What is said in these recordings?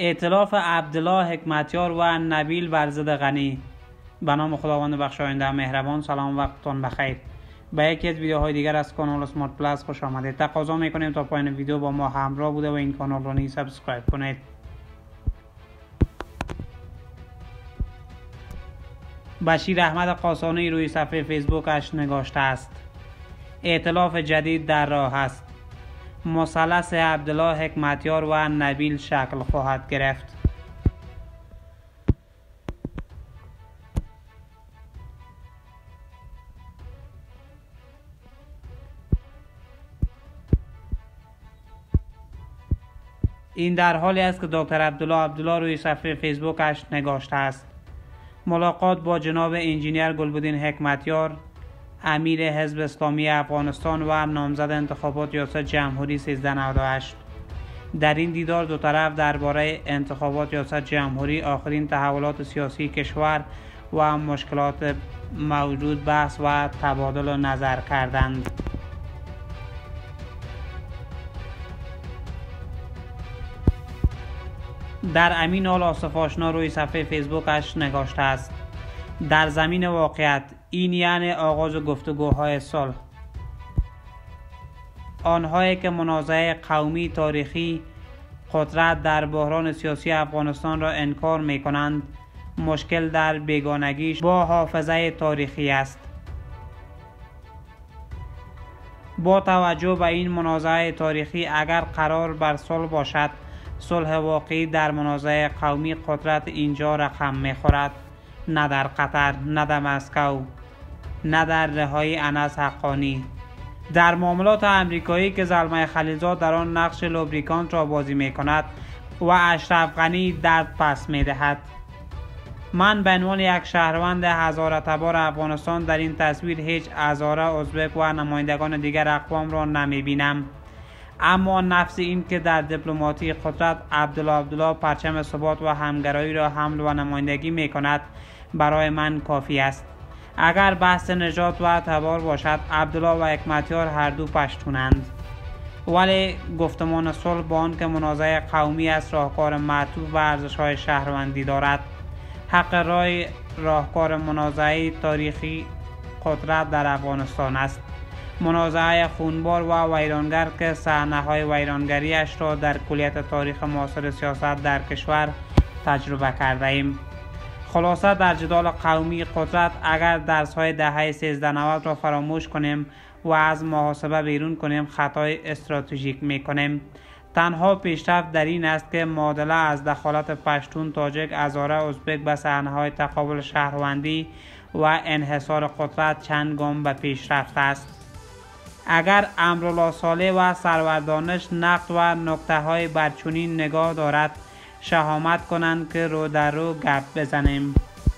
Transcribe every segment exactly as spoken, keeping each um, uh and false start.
ائتلاف عبدالله حکمتیار و نبیل بر ضد غنی. به نام خداوند بخشاینده مهربان. سلام، وقتتون بخیر. به یکی از ویدیوهای دیگر از کانال اسمارت پلاس خوش آمدید. تقاضا میکنیم تا پایان ویدیو با ما همراه بوده و این کانال رو نیز سابسکرایب کنید. بشیر احمد قاسانی روی صفحه فیسبوکش نگاشته است: ائتلاف جدید در راه است. مثلث عبدالله حکمتیار و نبیل شکل خواهد گرفت. این در حالی است که دکتر عبدالله عبدالله روی صفحه فیسبوکش نگاشته است: ملاقات با جناب انجینیر گلبدین حکمتیار، امیر حزب اسلامی افغانستان و نامزد انتخابات ریاست جمهوری سیزده نود و هشت. در این دیدار دو طرف درباره انتخابات ریاست جمهوری، آخرین تحولات سیاسی کشور و مشکلات موجود بحث و تبادل نظر کردند. در امین آل آصف آشنا روی صفحه فیسبوکش نگاشته است: در زمین واقعیت، این یعنی آغاز گفتگوهای صلح. آنهایی که منازعه قومی تاریخی قدرت در بحران سیاسی افغانستان را انکار می کنند، مشکل در بیگانگیش با حافظه تاریخی است. با توجه به این منازعه تاریخی، اگر قرار بر صلح باشد، صلح واقعی در منازعه قومی قدرت اینجا رقم می خورد، نه در قطر، نه در مسکو، نه در رهایی انس حقانی. در معاملات امریکایی که زلمه خلیلزاد در آن نقش لوبریکانت را بازی می کند و اشرف غنی درد پس می دهد. من به عنوان یک شهروند هزاره تبار افغانستان در این تصویر هیچ هزاره، ازبک و نمایندگان دیگر اقوام را نمی بینم. اما نفس این که در دیپلماتی قدرت عبدالله عبدالله پرچم ثبات و همگرایی را حمل و نمایندگی می کند برای من کافی است. اگر بحث نجات و تبار باشد، عبدالله و حکمتیار هر دو پشتونند، ولی گفتمان صلح با آن که منازعه قومی است راهکار معطوف به ارزش‌های شهروندی دارد. حق رای راهکار منازعه تاریخی قدرت در افغانستان است. منازعه خونبار و ویرانگر که صحنه‌های ویرانگریش را در کلیت تاریخ معاصر سیاست در کشور تجربه کرده ایم. خلاصه در جدال قومی قدرت، اگر درس‌های دهه سیزده نود را فراموش کنیم و از محاسبه بیرون کنیم، خطای استراتژیک می‌کنیم. تنها پیشرفت در این است که معادله از دخالت پشتون، تاجک، هزاره، ازبک به صحنه‌های تقابل شهروندی و انحصار قدرت چند گام به پیش رفته است. اگر امرالله صالح و سرور دانش نقد و نکته‌های برچنین نگاه دارد، شهامت کنند که رو در رو گپ بزنیم.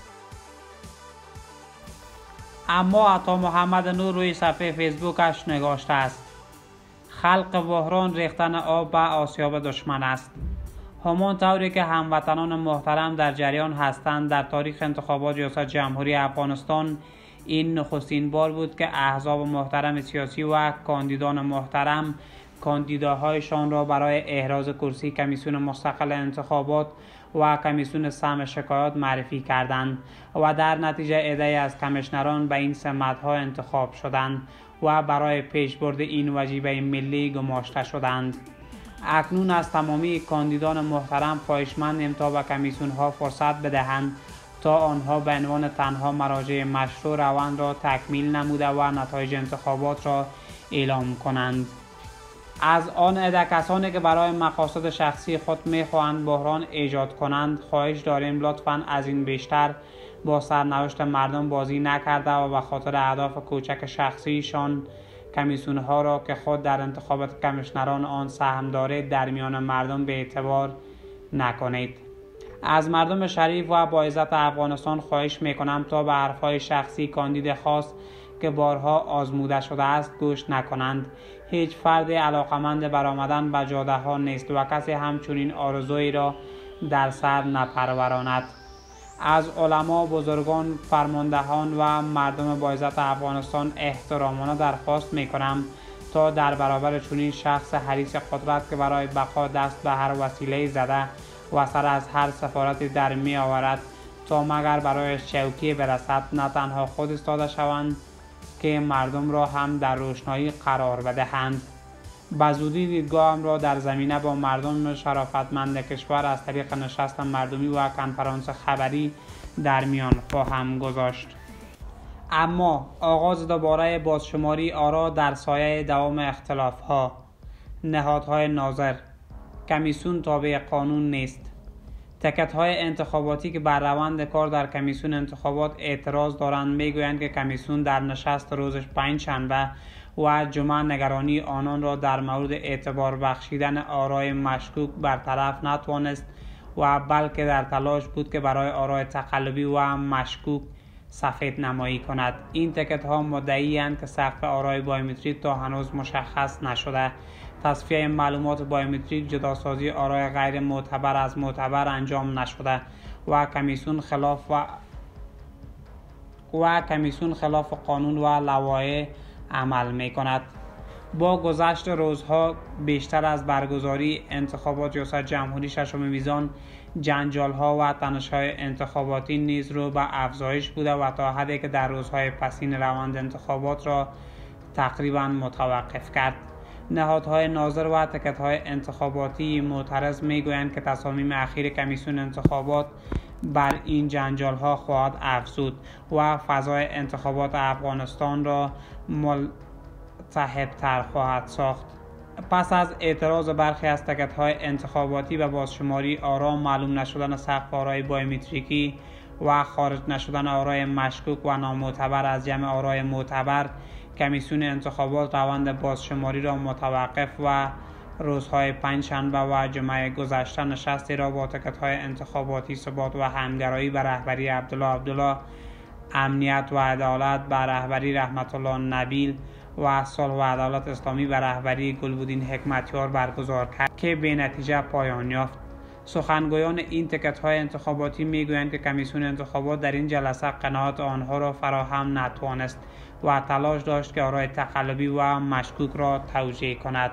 اما عطا محمد نور روی صفحه فیسبوکش نگاشته است: خلق بحران ریختن آب به آسیاب دشمن است. همان طوری که هموطنان محترم در جریان هستند، در تاریخ انتخابات ریاست جمهوری افغانستان این نخستین بار بود که احزاب محترم سیاسی و کاندیدان محترم کاندیداهایشان را برای احراز کرسی کمیسیون مستقل انتخابات و کمیسیون سهم شکایات معرفی کردند و در نتیجه عده‌ای از کمیشنران به این سمت‌ها انتخاب شدند و برای پیشبرد این وجیبه ملی گماشته شدند. اکنون از تمامی کاندیدان محترم خواهشمندیم تا به کمیسیون‌ها فرصت بدهند تا آنها به عنوان تنها مراجع مشروع روند را تکمیل نموده و نتایج انتخابات را اعلام کنند. از آن عده کسانی که برای مقاصد شخصی خود می‌خواهند بحران ایجاد کنند، خواهش داریم لطفاً از این بیشتر با سرنوشت مردم بازی نکرده و به خاطر اهداف کوچک شخصیشان کمیسیون‌ها را که خود در انتخابات کمیشنران آن سهم دارید در میان مردم به اعتبار نکنید. از مردم شریف و با عزت افغانستان خواهش میکنم تا به حرفهای شخصی کاندید خاص که بارها آزموده شده است گوش نکنند. هیچ فرد علاقمند برآمدن به جاده ها نیست و کسی همچنین آرزویی را در سر نپروراند. از علما، بزرگان، فرماندهان و مردم با عزت افغانستان احترامانه درخواست میکنم تا در برابر چنین شخص حریص قدرت که برای بقا دست به هر وسیله زده و سر از هر سفارتی در می آورد تا مگر برای چوکی برسد نه تنها خود ایستاده شوند که مردم را هم در روشنایی قرار بدهند. به زودی دیدگاهم را در زمینه با مردم شرافتمند کشور از طریق نشست مردمی و کنفرانس خبری در میان خواهم گذاشت. اما آغاز دوباره بازشماری آرا در سایه دوام اختلاف‌ها. نهادهای ناظر: کمیسیون تابع قانون نیست. تکت‌های انتخاباتی که بر روند کار در کمیسیون انتخابات اعتراض دارند میگویند که کمیسیون در نشست روز پنجشنبه و جمعه نگرانی آنان را در مورد اعتبار بخشیدن آرای مشکوک برطرف نتوانست و بلکه در تلاش بود که برای آرای تقلبی و مشکوک سفید نمایی کند. این تکت ها مدعی اند که سقف آرای بایومتریک تا هنوز مشخص نشده. تصفیه معلومات بایومتریک، جداسازی آرای غیر معتبر از معتبر انجام نشده و کمیسیون خلاف و و کمیسیون خلاف قانون و لوایح عمل می کند. با گذشت روزها بیشتر از برگزاری انتخابات ریاست جمهوری ششم میزان، جنجال ها و تنش های انتخاباتی نیز رو به افزایش بوده و تا حدی که در روزهای پسین روند انتخابات را تقریبا متوقف کرد. نهادهای ناظر و تکت‌های انتخاباتی معترض میگویند که تصامیم اخیر کمیسیون انتخابات بر این جنجال ها خواهد افزود و فضای انتخابات افغانستان را ملتهب‌تر خواهد ساخت. پس از اعتراض برخی از تکت‌های انتخاباتی به بازشماری آرا، معلوم نشدن سقف آرای بایومتریکی و خارج نشدن آرای مشکوک و نامعتبر از جمع آرای معتبر، کمیسیون انتخابات روند بازشماری را متوقف و روزهای پنجشنبه و جمعه گذشته نشستی را با تکت‌های انتخاباتی ثبات و همگرایی به رهبری عبدالله عبدالله، امنیت و عدالت به رهبری رحمت الله نبیل و صلح و عدالت اسلامی به رهبری گلبدین حکمتیار برگزار کرد که به نتیجه پایان یافت. سخنگویان این تکت‌های انتخاباتی میگویند که کمیسیون انتخابات در این جلسه قناعت آنها را فراهم نتوانست و تلاش داشت که آرای تقلبی و مشکوک را توجیه کند.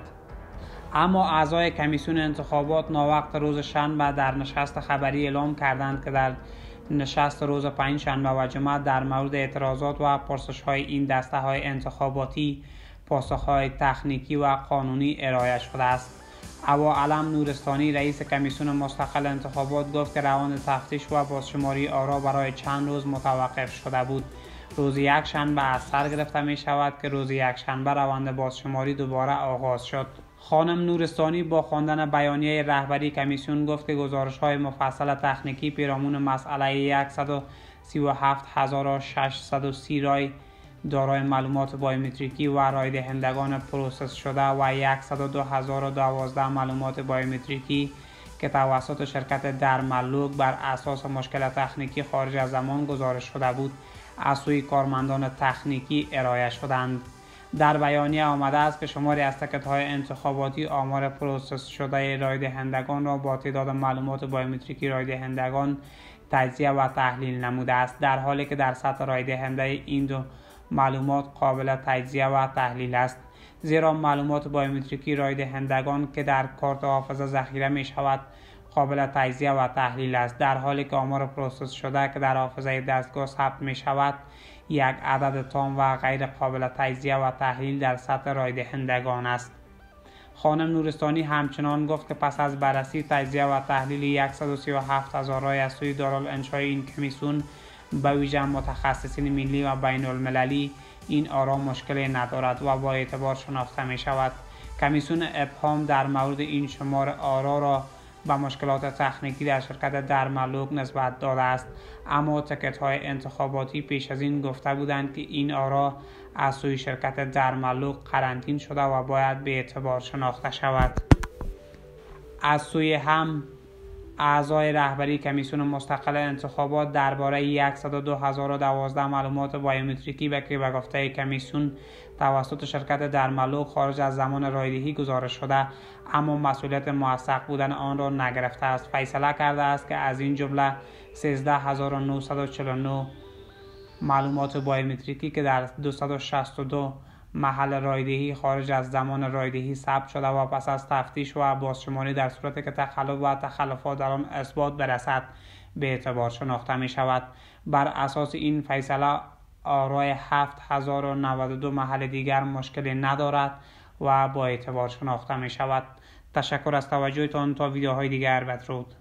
اما اعضای کمیسیون انتخابات ناوقت روز شنبه در نشست خبری اعلام کردند که در نشست روز پنجشنبه و جمعه در مورد اعتراضات و پرسش‌های این دسته‌های انتخاباتی پاسخ‌های تکنیکی و قانونی ارائه شده است. ابا علم نورستانی، رئیس کمیسیون مستقل انتخابات، گفت که روند تفتیش و بازشماری آرا برای چند روز متوقف شده بود. روز یک شنبه از سر گرفته می شود که روز یک شنبه روند بازشماری دوباره آغاز شد. خانم نورستانی با خواندن بیانیه رهبری کمیسیون گفت که گزارش‌های مفصل تکنیکی پیرامون مسئله صد و سی و هفت هزار و ششصد و سی رای دارای معلومات بایومتریکی و رای دهندگان پروسس شده و صد و دو هزار و دوازده معلومات بایومتریکی که توسط شرکت درملوک بر اساس مشکل تکنیکی خارج از زمان گزارش شده بود از سوی کارمندان تکنیکی ارائه شدند. در بیانیه آمده است که شماری از تکت‌های انتخاباتی آمار پروسس شده رای دهندگان را با تعداد معلومات بایومتریکی رای دهندگان تجزیه و تحلیل نموده است، در حالی که در سطح رای دهنده این دو معلومات قابل تجزیه و تحلیل است، زیرا معلومات بایومتریکی رای دهندگان که در کارت حافظه ذخیره می شود قابل تجزیه و تحلیل است، در حالی که آمار پروسس شده که در حافظه دستگاه ثبت می شود یک عدد تام و غیر قابل تجزیه و تحلیل در سطح رای دهندگان است. خانم نورستانی همچنان گفت که پس از بررسی، تجزیه و تحلیل صد و سی و هفت هزار رای از سوی دارالانشای این کمیسیون به ویژه متخصصین ملی و بین المللی، این آرا مشکلی ندارد و با اعتبار شناخته می شود. کمیسیون ابهام در مورد این شمار آرا را به مشکلات تکنیکی در شرکت درملوک نسبت داده است، اما تکت‌های انتخاباتی پیش از این گفته بودند که این آرا از سوی شرکت درملوک قرنطین شده و باید به اعتبار شناخته شود. از سوی هم اعضای رهبری کمیسیون مستقل انتخابات درباره صد و دو هزار و دوازده معلومات بایومتریکی به که به گفته کمیسیون توسط شرکت درملوک خارج از زمان رایدهی گزارش شده اما مسئولیت موثق بودن آن را نگرفته است، فیصله کرده است که از این جمله سیزده هزار و نهصد و چهل و نه معلومات بایومتریکی که در دویست و شصت و دو محل رایدهی خارج از زمان رایدهی ثبت شده و پس از تفتیش و بازشماری در صورتی که تخلف و تخلفات در آن اثبات برسد به اعتبار شناخته می شود. بر اساس این فیصله آرای هفت هزار و نود و دو محل دیگر مشکلی ندارد و با اعتبار شناخته می شود. تشکر از توجهتان. تا ویدیوهای دیگر بدرود.